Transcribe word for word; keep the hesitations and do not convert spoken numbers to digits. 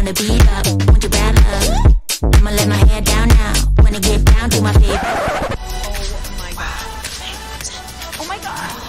the beat up, won't you grab her? I'ma let my hair down now, wanna get down to my feet. Oh my god. Oh my god.